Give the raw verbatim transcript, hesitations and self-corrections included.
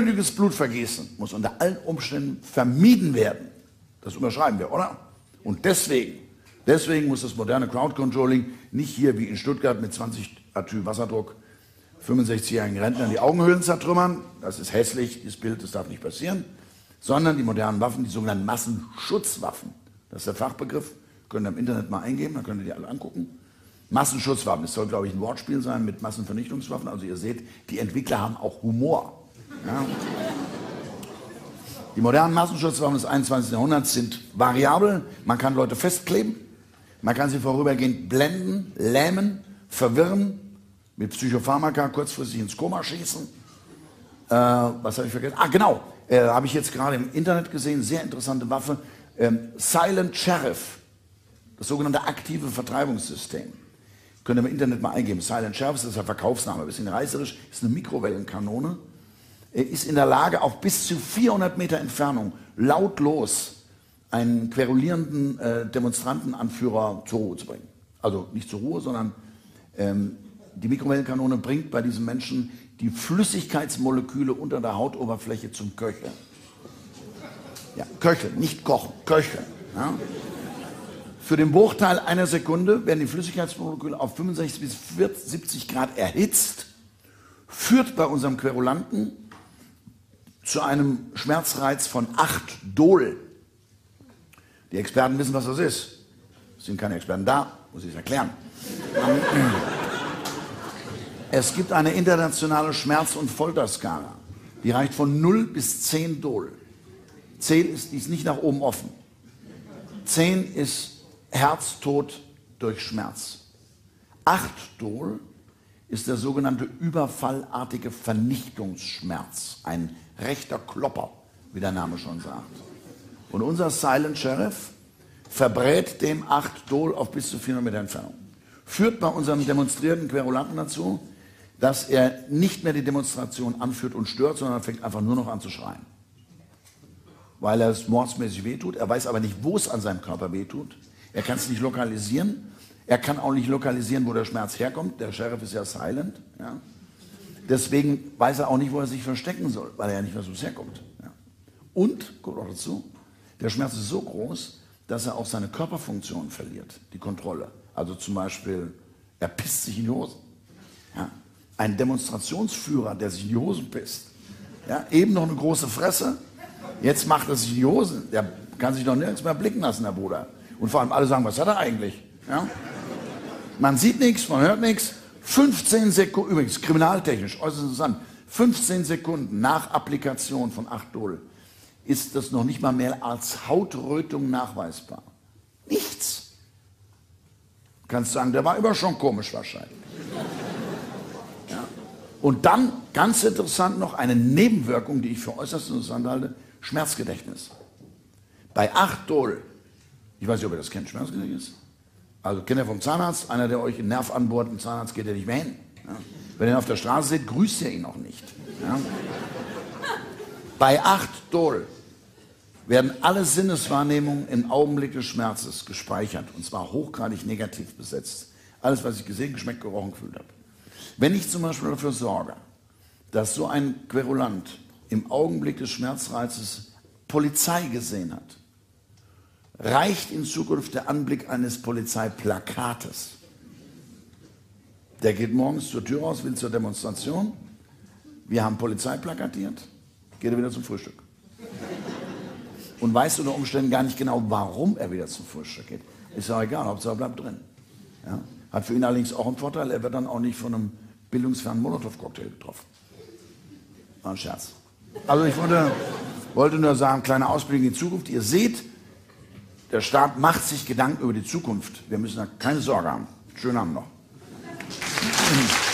Unnötiges Blutvergießen muss unter allen Umständen vermieden werden. Das unterschreiben wir, oder? Und deswegen, deswegen muss das moderne Crowd-Controlling nicht hier wie in Stuttgart mit zwanzig Atü Wasserdruck fünfundsechzigjährigen Rentnern die Augenhöhlen zertrümmern. Das ist hässlich, dieses Bild, das darf nicht passieren. Sondern die modernen Waffen, die sogenannten Massenschutzwaffen. Das ist der Fachbegriff. Könnt ihr im Internet mal eingeben, dann könnt ihr die alle angucken. Massenschutzwaffen, das soll, glaube ich, ein Wortspiel sein mit Massenvernichtungswaffen. Also ihr seht, die Entwickler haben auch Humor. Ja. Die modernen Massenschutzwaffen des einundzwanzigsten Jahrhunderts sind variabel. Man kann Leute festkleben, man kann sie vorübergehend blenden, lähmen, verwirren, mit Psychopharmaka kurzfristig ins Koma schießen. Äh, was habe ich vergessen? Ah, genau, äh, habe ich jetzt gerade im Internet gesehen, sehr interessante Waffe. Ähm, Silent Sheriff, das sogenannte aktive Vertreibungssystem. Könnt ihr im Internet mal eingeben. Silent Sheriff, das ist der Verkaufsname, ein bisschen reißerisch, ist eine Mikrowellenkanone. Er ist in der Lage, auf bis zu vierhundert Meter Entfernung lautlos einen querulierenden äh, Demonstrantenanführer zur Ruhe zu bringen. Also nicht zur Ruhe, sondern ähm, die Mikrowellenkanone bringt bei diesem Menschen die Flüssigkeitsmoleküle unter der Hautoberfläche zum Köcheln. Ja, köcheln, nicht kochen, köcheln. Ja. Für den Bruchteil einer Sekunde werden die Flüssigkeitsmoleküle auf fünfundsechzig bis siebzig Grad erhitzt, führt bei unserem Querulanten zu einem Schmerzreiz von acht Dol. Die Experten wissen, was das ist. Es sind keine Experten da, muss ich es erklären. Es gibt eine internationale Schmerz- und Folterskala. Die reicht von null bis zehn Dol. zehn ist, die ist nicht nach oben offen. zehn ist Herztod durch Schmerz. acht Dol ist der sogenannte überfallartige Vernichtungsschmerz. Ein rechter Klopper, wie der Name schon sagt. Und unser Silent Sheriff verbrät dem acht Dol auf bis zu vierhundert Meter Entfernung. Führt bei unserem demonstrierenden Querulanten dazu, dass er nicht mehr die Demonstration anführt und stört, sondern fängt einfach nur noch an zu schreien. Weil er es mordsmäßig wehtut. Er weiß aber nicht, wo es an seinem Körper wehtut. Er kann es nicht lokalisieren. Er kann auch nicht lokalisieren, wo der Schmerz herkommt. Der Sheriff ist ja silent. Ja. Deswegen weiß er auch nicht, wo er sich verstecken soll, weil er ja nicht weiß, wo es herkommt. Ja. Und, kommt auch dazu, der Schmerz ist so groß, dass er auch seine Körperfunktion verliert, die Kontrolle. Also zum Beispiel, er pisst sich in die Hose. Ja. Ein Demonstrationsführer, der sich in die Hosen pisst. Ja. Eben noch eine große Fresse, jetzt macht er sich in die Hosen. Der kann sich doch nirgends mehr blicken lassen, der Bruder. Und vor allem alle sagen, was hat er eigentlich? Ja? Man sieht nichts, man hört nichts. fünfzehn Sekunden, übrigens kriminaltechnisch, äußerst interessant, fünfzehn Sekunden nach Applikation von acht Dol ist das noch nicht mal mehr als Hautrötung nachweisbar. Nichts. Du kannst sagen, der war immer schon komisch wahrscheinlich. Ja. Und dann, ganz interessant noch, eine Nebenwirkung, die ich für äußerst interessant halte, Schmerzgedächtnis. Bei acht Dol, ich weiß nicht, ob ihr das kennt, Schmerzgedächtnis. Also kennt ihr vom Zahnarzt, einer, der euch einen Nerv anbohrt, ein Zahnarzt geht ja nicht mehr hin. Ja. Wenn ihr ihn auf der Straße seht, grüßt ihr ihn auch nicht. Ja. Bei acht Dol werden alle Sinneswahrnehmungen im Augenblick des Schmerzes gespeichert, und zwar hochgradig negativ besetzt. Alles, was ich gesehen, geschmeckt, gerochen, gefühlt habe. Wenn ich zum Beispiel dafür sorge, dass so ein Querulant im Augenblick des Schmerzreizes Polizei gesehen hat, reicht in Zukunft der Anblick eines Polizeiplakates. Der geht morgens zur Tür raus, will zur Demonstration. Wir haben Polizei plakatiert, geht er wieder zum Frühstück. Und weiß unter Umständen gar nicht genau, warum er wieder zum Frühstück geht. Ist ja egal, Hauptsache er bleibt drin. Ja? Hat für ihn allerdings auch einen Vorteil, er wird dann auch nicht von einem bildungsfernen Molotow-Cocktail getroffen. War ein Scherz. Also ich wollte, wollte nur sagen, kleiner Ausblick in die Zukunft. Ihr seht, der Staat macht sich Gedanken über die Zukunft. Wir müssen da keine Sorge haben. Schönen Abend noch.